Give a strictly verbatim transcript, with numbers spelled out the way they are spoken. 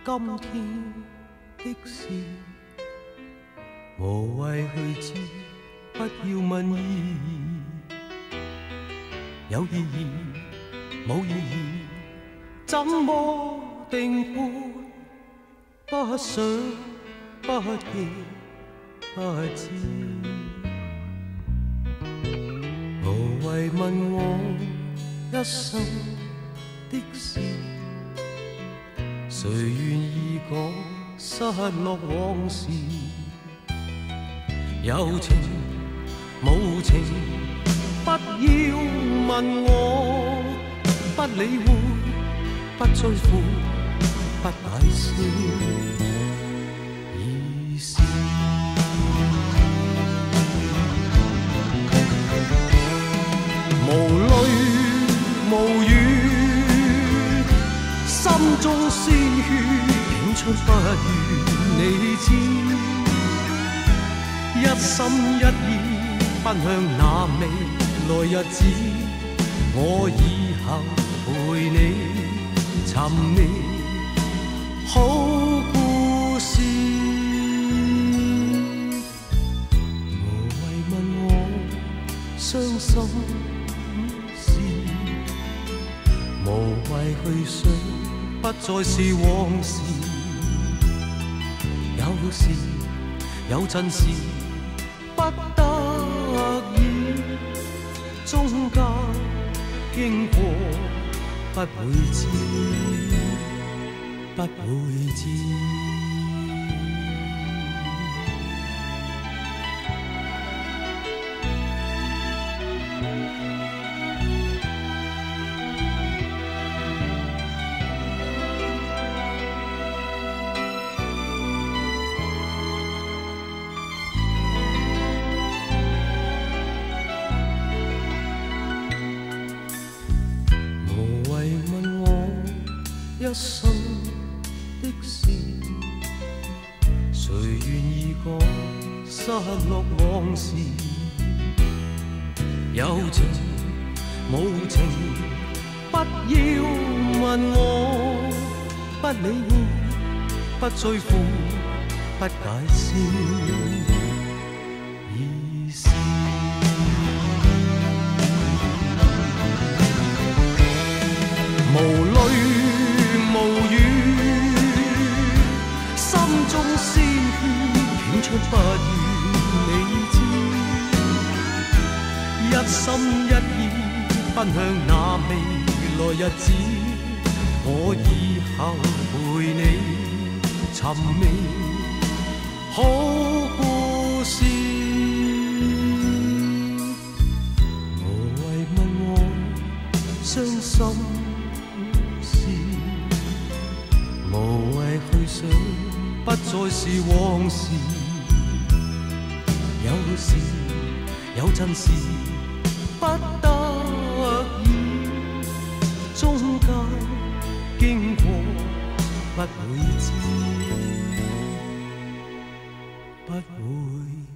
今天的事，无谓去知，不要问意义。有意义，冇意义，怎么定判？不想，不记，不知。无谓问我一生的事，谁愿意讲失落往事？有情无情，不要问我，不理会，不追悔，不解释。已是无泪无语，心中鲜血涌出，不愿你知。一心一意奔向那未来日子，我以后陪你寻觅好故事。无谓问我伤心事，无谓去想，不再是往事。有时有阵时不得已，中间经过不会知，不会知。一生的事，谁愿意讲失落往事？有情无情，不要问我，不理会，不追悔，不解释。已是无泪无语，心中鲜血涌出，不愿你知。一心一意奔向那未來日子，我以後陪你尋覓好故事。無謂問我傷心事，無謂去想，不再是往事。有時有陣時不得已，中間經過不會知，不會